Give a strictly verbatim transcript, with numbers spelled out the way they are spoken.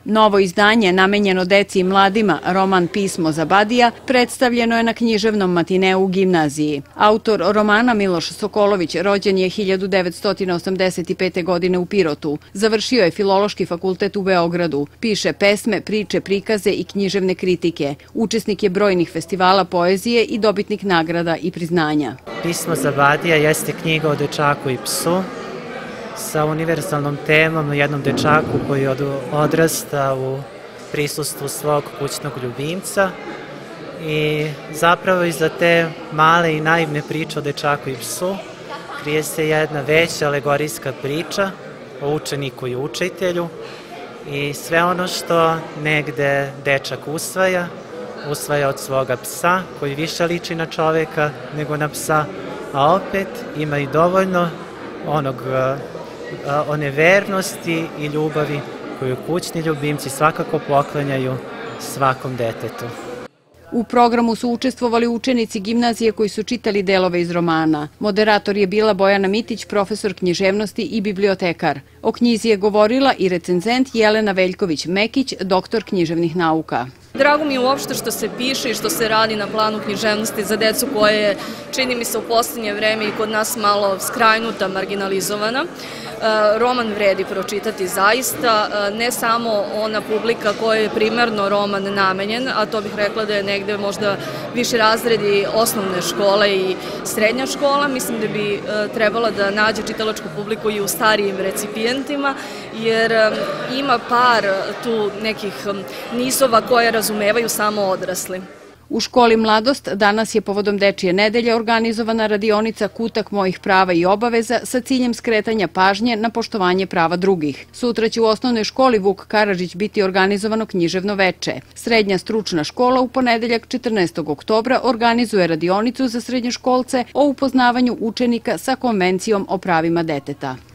Novo izdanje, namenjeno deci i mladima, roman Pismo za Badija, predstavljeno je na književnom matineu u gimnaziji. Autor romana Miloš Sokolović rođen je hiljadu devetsto osamdeset pete. godine u Pirotu. Završio je Filološki fakultet u Beogradu. Piše pesme, priče, prikaze i književne kritike. Učesnik je brojnih festivala poezije i dobitnik nagrada i priznanja. Pismo za Badija jeste knjiga o dečaku i psu, sa univerzalnom temom o jednom dečaku koji odrasta u prisustvu svog kućnog ljubimca i zapravo iza te male i naivne priče o dečaku i psu krije se jedna veća alegorijska priča o učeniku i učitelju i sve ono što negde dečak usvaja, usvaja od svoga psa koji više liči na čoveka nego na psa, a opet ima i dovoljno onog one vernosti i ljubavi koju kućni ljubimci svakako poklanjaju svakom detetu. U programu su učestvovali učenici gimnazije koji su čitali delove iz romana. Moderator je bila Bojana Mitić, profesor književnosti i bibliotekar. O knjizi je govorila i recenzent Jelena Veljković-Mekić, doktor književnih nauka. Drago mi je uopšte što se piše i što se radi na planu književnosti za decu koje je, čini mi se, u poslednje vreme i kod nas malo skrajnuta, marginalizovana. Roman vredi pročitati zaista, ne samo ona publika koja je primarno roman namenjen, a to bih rekla da je negde možda više razredi osnovne škole i srednja škola. Mislim da bi trebala da nađe čitalačku publiku i u starijim recipijentima, jer ima par tu nekih nizova koje razumevaju samo odrasli. U školi Mladost danas je povodom Dečije nedelje organizovana radionica Kutak mojih prava i obaveza sa ciljem skretanja pažnje na poštovanje prava drugih. Sutra će u osnovnoj školi Vuk Karadžić biti organizovano književno veče. Srednja stručna škola u ponedeljak četrnaestog oktobra organizuje radionicu za srednjoškolce o upoznavanju učenika sa Konvencijom o pravima deteta.